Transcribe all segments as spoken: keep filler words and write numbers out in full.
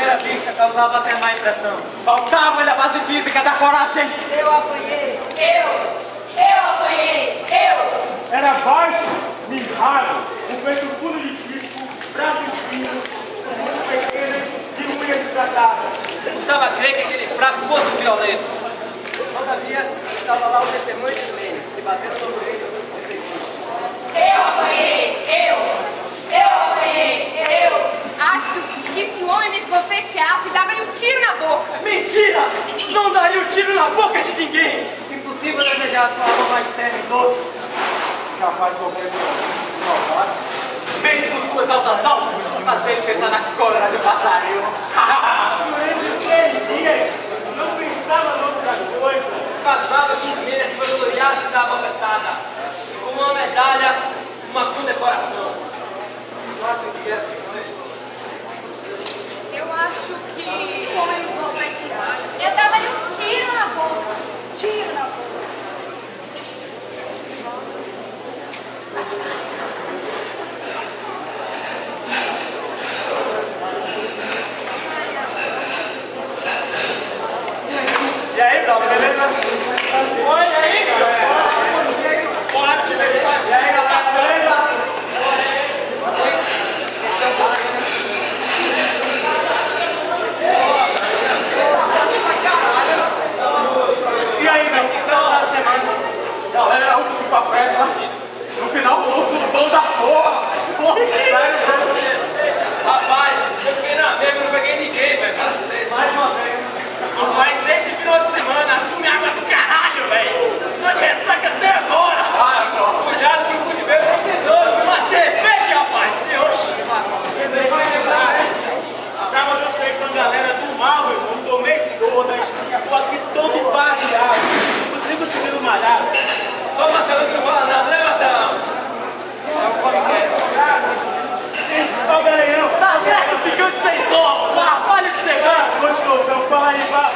primeira vista causava até má impressão. Faltava-lhe a base física da coragem. Eu apanhei. Eu! Eu apanhei! Eu! Era baixo, mirrado, com peito fundo de disco, braços finos, mãos pequenas e unhas tratadas. Gostava de crer que aquele fraco fosse um violento. Todavia, estava lá o testemunho de Ismênia, que bateu sobre ele. Eu apanhei! Eu! Eu apanhei! Eu! Acho que se o homem me esbofeteasse, dava-lhe um tiro na boca. Mentira! Não daria um tiro na boca de ninguém! Impossível desejar sua alma mais terna e doce. Capaz de qualquer malvado. Mesmo suas altas almas, fazer ele pensar na cólera de um passarinho. Durante três dias, não pensava noutra coisa. Pasmava que Ismênia se vangloriasse da bofetada. E com uma medalha, uma condecoração. Quarto dia, Eu acho que se o homem me esbofeteasse, eu dava-lhe um tiro na boca. Tiro na boca. E aí, Bravo, beleza? Oi, e aí, galera? Forte, beleza? E aí, galera, beleza? E aí, meu? Final de semana. Galera, um pouco pra pressa. No final, rolou o surubão da porra. Sério, pra vocês. Rapaz, eu fiquei na mesma e não peguei ninguém, velho. Mais uma vez. Mas esse final de semana, come água do caralho, velho. Tô de ressaca até agora. Ah, pô. Cuidado que o cu de bebo é protetor, viu? Mas se respeite, rapaz. Se oxe. Você nem vai lembrar, né? Sábado eu saí com a galera do mal, meu irmão. Tomei todas. Tô aqui todo barreado. Não consigo subir no malhado. Só o Marcelão que não fala nada, né, Marcelão? Ó o Garanhão. Tá certo, ficando de seis ovos. Ah, olha o que você faz. Gostoso, fala aí, pá.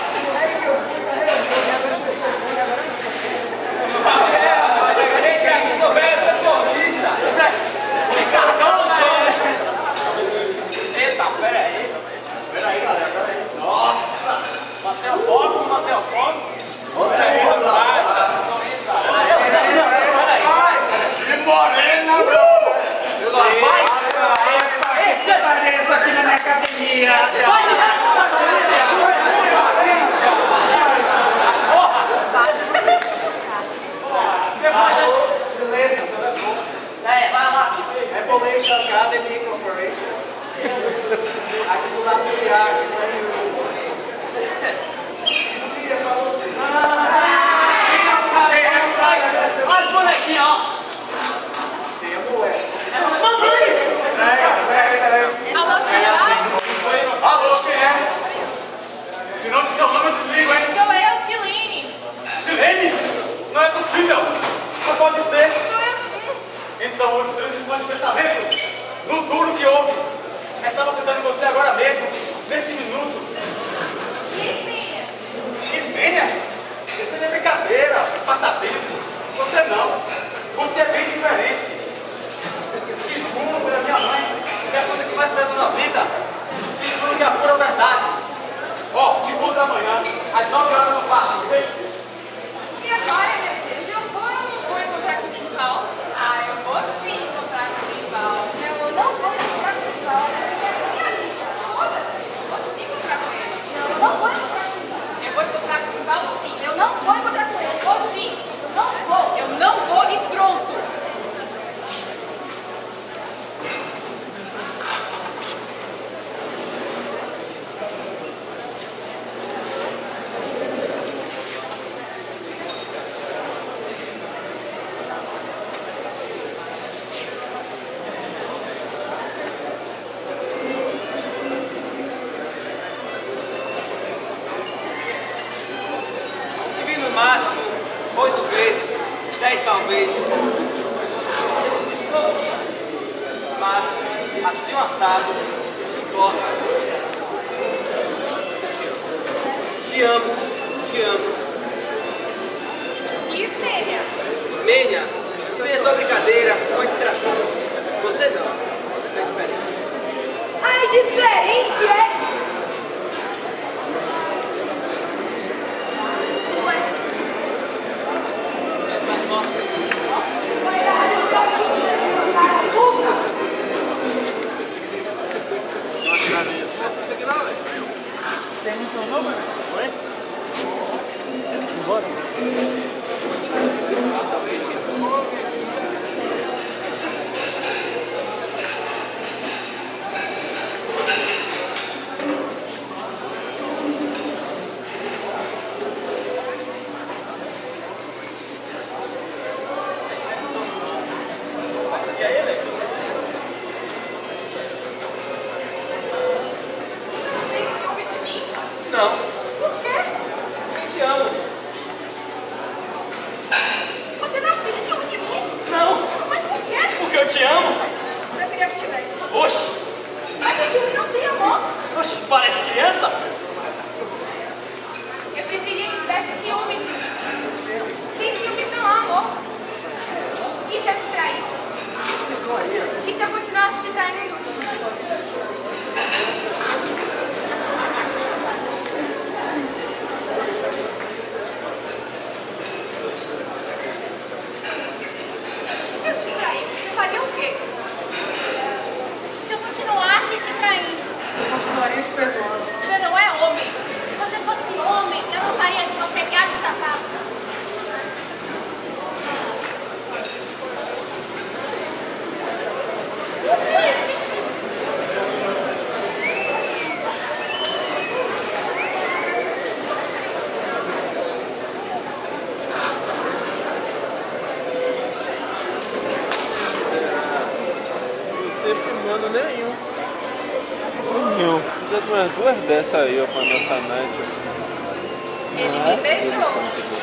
É, rapaz, esse aqui sou velho pessoalista. Ricardão dos dois. Eita, pera aí. Pera aí, galera. Pera aí. Nossa. Bateu fogo, não bateu fogo? Olha aí, rapaz. Que morena, bro. Rapaz, Esse é Vanessa aqui na minha academia. pode dar essa Beleza. É, vai lá. Revelation Academy Corporation. Aqui do lado do Iaque, não é Rio. Olha as bonequinhas, ó. Você é moleque. Mamãe. Peraí, peraí. Alô, Cisal? Alô, quem é? Se não disser o nome, eu desligo, hein? Sou eu, Ciline. Silene? Não é possível. Não pode ser. Sou eu sim. Então, eu transformo de pensamento no duro que houve. Eu estava pensando em você agora mesmo, nesse minuto. Lizinha. Ismênia? Isso é brincadeira, passatempo. Você não. Você é bem diferente. Te juro pela minha mãe, que é a coisa que mais pesa na vida. Te juro que é a pura verdade. Ó, segunda da manhã, às nove horas no parque, ok? E agora, meu Deus, eu vou ou não vou encontrar com o Simval? Ah, eu vou sim encontrar com o Simval. Eu não vou encontrar com o Simval. Foda-se, eu vou sim encontrar com ele. Eu não vou encontrar com o Simval. Eu vou encontrar com o Simval sim. Eu não vou encontrar com ele. Eu vou sim. Eu não vou. Eu não vou e pronto. Tive no máximo oito vezes, dez talvez. Pouquíssimo. Mas, assim um assado, não importa. Te amo, te amo. E Ismênia? Ismênia, Ismênia é só brincadeira, uma distração. Você não, você é diferente. Ah, é diferente, é? te amo. Preferia que tivesse. Oxe, Mas esse homem não tem amor. oxe, parece criança. Eu preferia que tivesse ciúme de mim. Sem ciúmes não há amor. E se eu te traísse? E se eu continuasse te traindo? Se eu te traísse, você faria o quê? Se eu continuasse te traindo? Eu continuaria te perdoando. Você não é homem. Se você fosse homem, eu não faria de você gato e sapato. Você filmando nenhum. Nenhum. Precisa de umas duas dessas aí, ó, pra nossa night. Ele me beijou.